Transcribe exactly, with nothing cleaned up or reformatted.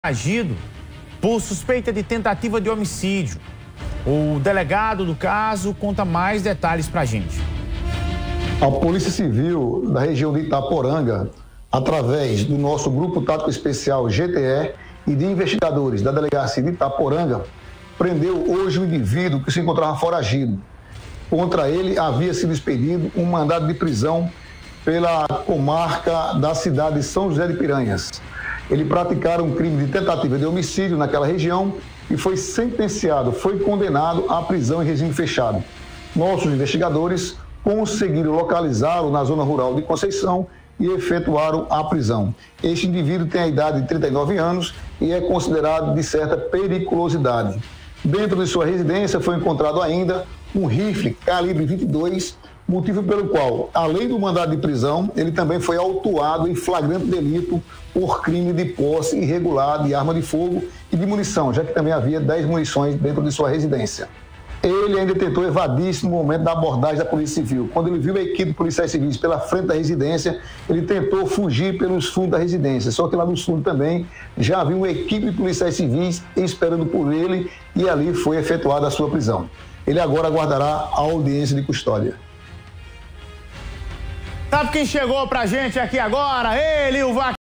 agido por suspeita de tentativa de homicídio. O delegado do caso conta mais detalhes pra gente. A Polícia Civil da região de Itaporanga, através do nosso Grupo Tático Especial G T E e de investigadores da Delegacia de Itaporanga, prendeu hoje um indivíduo que se encontrava foragido. Contra ele havia sido expedido um mandado de prisão pela comarca da cidade de São José de Piranhas. Ele praticara um crime de tentativa de homicídio naquela região e foi sentenciado, foi condenado à prisão em regime fechado. Nossos investigadores conseguiram localizá-lo na zona rural de Conceição e efetuaram a prisão. Este indivíduo tem a idade de trinta e nove anos e é considerado de certa periculosidade. Dentro de sua residência foi encontrado ainda um rifle calibre vinte e dois, motivo pelo qual, além do mandado de prisão, ele também foi autuado em flagrante delito por crime de posse irregular de arma de fogo e de munição, já que também havia dez munições dentro de sua residência. Ele ainda tentou evadir-se no momento da abordagem da Polícia Civil. Quando ele viu a equipe de policiais civis pela frente da residência, ele tentou fugir pelos fundos da residência. Só que lá no fundo também já havia uma equipe de policiais civis esperando por ele e ali foi efetuada a sua prisão. Ele agora aguardará a audiência de custódia. Sabe quem chegou pra gente aqui agora? Ele, o Vaqueiro.